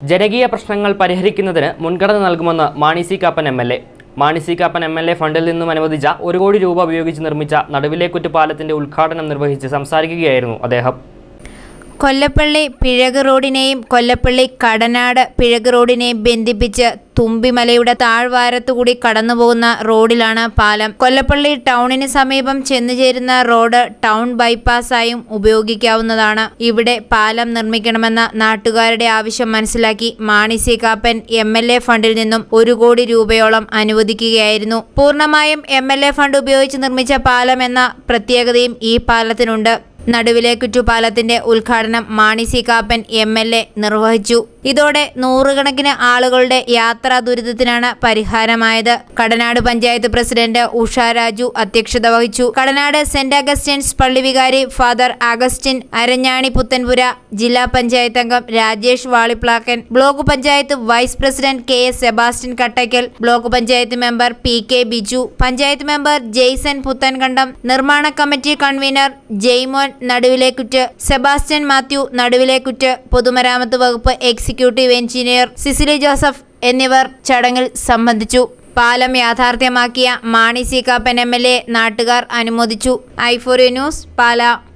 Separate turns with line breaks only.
ജനകീയ പ്രശ്നങ്ങൾ പരിഹരിക്കുന്നതിന് മുൻഗണന നൽകുമെന്ന് മാണി സി കാപ്പൻ എം.എൽ.എ. മാണി സി കാപ്പൻ എം.എൽ.എ. ഫണ്ടിൽ നിന്നും അനുവദിച്ച 1 കോടി രൂപ ഉപയോഗിച്ച് നിർമ്മിച്ച നടുവിലേക്കുറ്റ് പാലത്തിന്റെ ഉദ്ഘാടനം നിർവഹിച്ച് സംസാരിക്കുകയായിരുന്നു അദ്ദേഹം.
കൊല്ലപ്പള്ളി പിഴക് റോഡിനെയും കൊല്ലപ്പള്ളി കടനാട് പിഴക് റോഡിനെയും ബന്ധിപ്പിച്ച് തുമ്പിമലയുടെ താഴ്വാരത്തുകൂടി കടന്നുപോകുന്ന റോഡിലാണ് പാലം. കൊല്ലപ്പള്ളി ടൗണിന് സമീപം ചെന്നുചേരുന്ന റോഡ് ടൗൺ ബൈപ്പാസായും ഉപയോഗിക്കാവുന്നതാണ്. ഇവിടെ പാലം നിർമ്മിക്കണമെന്ന നാട്ടുകാരുടെ ആവശ്യം മനസ്സിലാക്കി മാണി സി കാപ്പൻ എം.എൽ.എ. ഫണ്ടിൽ നിന്നും 1 കോടി രൂപയോളം അനുവദിക്കുകയായിരുന്നു. പൂർണ്ണമായും എം.എൽ.എ. ഫണ്ട് ഉപയോഗിച്ച് നിർമ്മിച്ച പാലം എന്ന പ്രത്യേകതയും ഈ പാലത്തിനുണ്ട്. നടുവിലേക്കുറ്റ് പാലത്തിന്റെ ഉദ്ഘാടനം മാണി സി കാപ്പൻ എം.എൽ.എ. നിർവഹിച്ചു. ഇതോടെ നൂറുകണക്കിന് ആളുകളുടെ യാത്രാ ദുരിതത്തിനാണ് പരിഹാരമായത്. കടനാട് പഞ്ചായത്ത് പ്രസിഡന്റ് ഉഷ രാജു അധ്യക്ഷത വഹിച്ചു. കടനാട് സെന്റ് അഗസ്റ്റിൻസ് പള്ളി വികാരി ഫാദർ അഗസ്റ്റിൻ അരഞ്ഞാണി പുത്തൻപുര, ജില്ലാ പഞ്ചായത്ത് അംഗം Rajesh Valiplakkan, block panchayat vice president K S. Sebastian Kattakkal, block panchayat member P K. Biju, panchayat member Jaison Puthenkandam, നിർമ്മാണ കമ്മിറ്റി കൺവീനർ ജെയ്മോൻ നടുവിലേക്കുറ്റ്, സെബാസ്റ്റ്യൻ മാത്യു നടുവിലേക്കുറ്റ്, പൊതുമരാമത്ത് വകുപ്പ് എക്സിക്യൂട്ടീവ് എഞ്ചിനീയർ സിസിലി ജോസഫ് എന്നിവർ ചടങ്ങിൽ സംബന്ധിച്ചു. പാലം യാഥാർത്ഥ്യമാക്കിയ മാണി സി കാപ്പൻ എം.എൽ.എ. നാട്ടുകാർ അനുമോദിച്ചു. i4u news, Pala.